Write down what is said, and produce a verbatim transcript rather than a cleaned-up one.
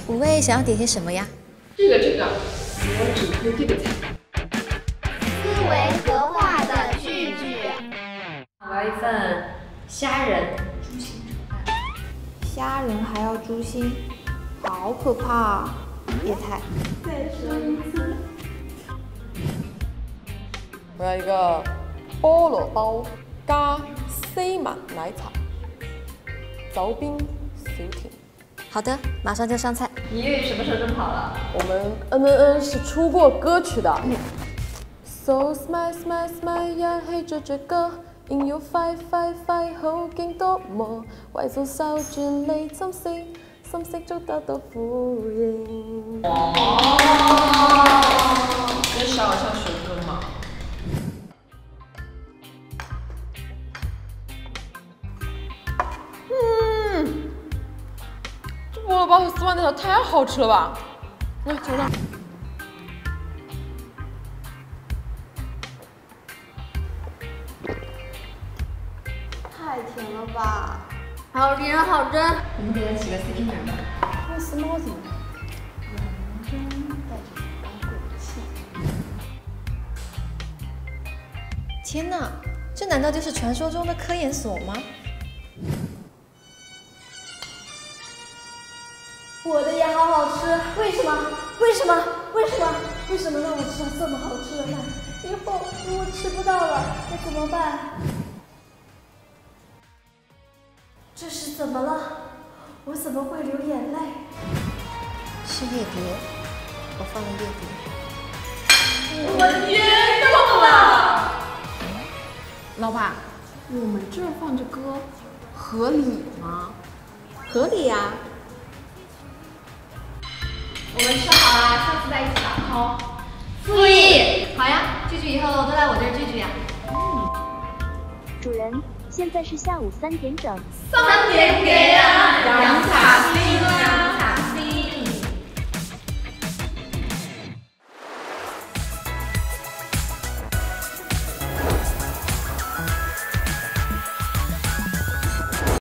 五位想要点些什么呀？ 这个这个，我只喝这个菜。 思维合化的句句。 我要一份虾仁猪心炒蛋。 虾仁还要猪心，好可怕啊！叶菜。 再说一次。 我要一个菠萝包加西满奶茶，凿冰小甜。 好的，马上就上菜。 你粤语什么时候这么好了？ 我们嗯嗯嗯是出过歌曲的。So smile smile smile 呀，嘿着這歌，應要快快快好勁多麼？為做受轉離心思，心息足得到呼應。 哦，跟小偶像学歌嘛。 嗯，这菠萝包和丝袜奶茶太好吃了吧！来尝尝。 太甜了吧！ 好甜好真。 我们给他起个 C P 名吧。 那 smoothie。 认真带着高贵的气。 天哪，这难道就是传说中的科研所吗？ 我的也好好吃，为什么？为什么？为什么？为什么让我吃到这么好吃的饭？以后如果吃不到了，该怎么办？这是怎么了？我怎么会流眼泪？ 是夜蝶，我放了夜蝶。 我天，够了！ 老板，我们这儿放着歌，合理吗？ 合理呀、 我们吃好了，下次再一起打 call。复议。好呀，聚聚以后都来我这儿聚聚呀。 主人，现在是下午三点整。 三点给啊，洋茶心啊。